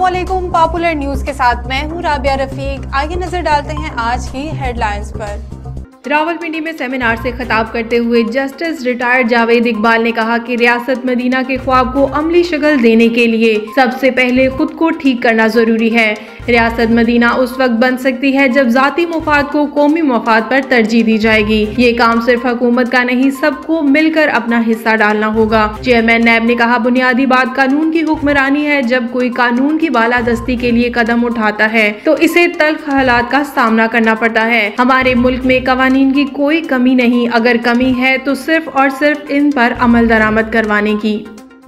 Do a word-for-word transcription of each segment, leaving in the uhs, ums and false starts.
अस्सलामुअलैकुम। Popular news के साथ मैं हूँ राबिया रफीक। आगे नजर डालते हैं आज की हेडलाइंस पर। रावलपिंडी में सेमिनार से खिताब करते हुए जस्टिस रिटायर्ड जावेद इकबाल ने कहा कि रियासत मदीना के ख्वाब को अमली शक्ल देने के लिए सबसे पहले खुद को ठीक करना जरूरी है। रियासत मदीना उस वक्त बन सकती है जब जाती मुफाद को कौमी मुफाद पर तरजीह दी जाएगी। ये काम सिर्फ हुकूमत का नहीं, सबको मिलकर अपना हिस्सा डालना होगा। चेयरमैन नैब ने कहा, बुनियादी बात कानून की हुक्मरानी है। जब कोई कानून की बालादस्ती के लिए कदम उठाता है तो इसे तल्ख हालात का सामना करना पड़ता है। हमारे मुल्क में कानून की कोई कमी नहीं, अगर कमी है तो सिर्फ और सिर्फ इन पर अमल दरामद करवाने की।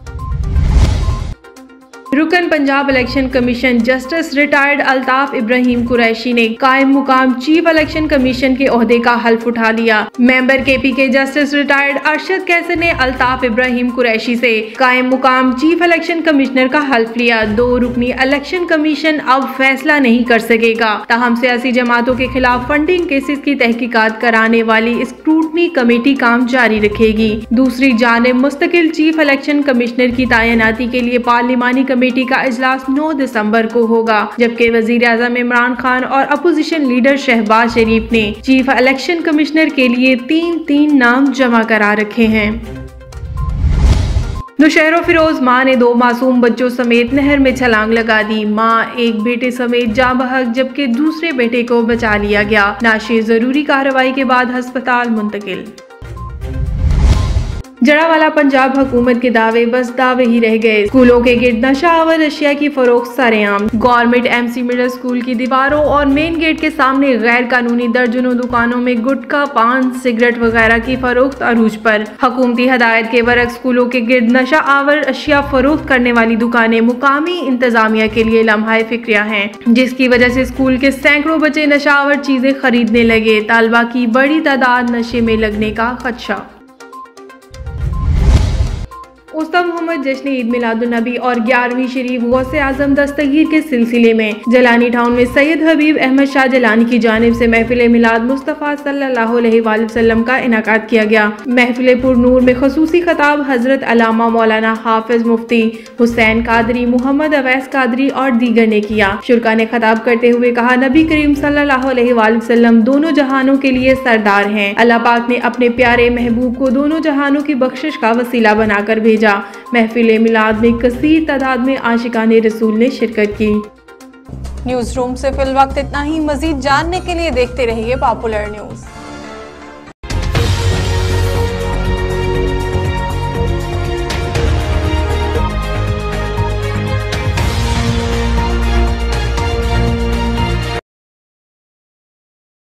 रुकन Punjab election commission justice retired Altaf Ibrahim Qureshi ने कायम मुकाम चीफ इलेक्शन कमीशन के ओहदे का हल्फ उठा लिया। मेंबर केपी के जस्टिस रिटायर्ड अरशद कैसर ने अल्ताफ इब्राहिम कुरैशी से कायम मुकाम चीफ इलेक्शन कमिश्नर का हल्फ लिया। दो रुकनी इलेक्शन कमीशन अब फैसला नहीं कर सकेगा, ताहम सियासी जमातों के खिलाफ फंडिंग केसेस की तहकीकात कराने वाली स्क्रूटनी कमेटी काम जारी रखेगी। दूसरी जानिब मुस्तकिल चीफ इलेक्शन कमिश्नर की तैनाती के लिए पार्लिमानी कमेटी का इजलास नौ दिसंबर को होगा, जबकि वजीर आज़म इमरान खान और अपोजिशन लीडर शहबाज शरीफ ने चीफ इलेक्शन कमिश्नर के लिए तीन तीन नाम जमा करा रखे हैं। नौशहरो फिरोज मां ने दो मासूम बच्चों समेत नहर में छलांग लगा दी। मां एक बेटे समेत जाँ बहक, जबकि दूसरे बेटे को बचा लिया गया। नाशी जरूरी कार्रवाई के बाद अस्पताल मुंतकिल। जड़ावाला पंजाब हुकूमत के दावे बस दावे ही रह गए। स्कूलों के गिर्द नशा आवर अशिया की फरोख्त सरेआम। गवर्नमेंट एमसी मिडिल स्कूल की दीवारों और मेन गेट के सामने गैर कानूनी दर्जनों दुकानों में गुटखा, पान, सिगरेट वगैरह की फरोख्त अरूज पर। हुकूमती हदायत के बरक्स स्कूलों के गिर्द नशा आवर अशिया फरोख्त करने वाली दुकानें मुकामी इंतजामिया के लिए लम्हाए फिक्रिया हैं, जिसकी वजह से स्कूल के सैकड़ों बच्चे नशा आवर चीजें खरीदने लगे। तालबा की बड़ी तादाद नशे में लगने का खदशा। उस्ताद मोहम्मद जश्न ईद मिलादुन्नबी और ग्यारहवीं शरीफ गौसे आजम दस्तगीर के सिलसिले में जलानी टाउन में सैयद हबीब अहमद शाह जलानी की जानिब से महफिल मिलाद मुस्तफ़ा सल्लल्लाहु अलैहि वसल्लम का इनाकाद किया गया। महफिल पुरनूर में खसूसी खताब हजरत अल्लामा मौलाना हाफिज मुफ्ती हुसैन कादरी, मोहम्मद अवैस कादरी और दीगर ने किया। शुरका ने खताब करते हुए कहा, नबी करीम सल्लल्लाहु अलैहि वसल्लम दोनों जहानों के लिए सरदार हैं। अल्लाह पाक ने अपने प्यारे महबूब को दोनों जहानों की बख्शिश का वसीला बनाकर भेजा। महफिल मिलाद में कसीर तादाद में आशिकाने रसूल ने शिरकत की। न्यूज रूम से फिल वक्त इतना ही। मजीद जानने के लिए देखते रहिए पॉपुलर न्यूज।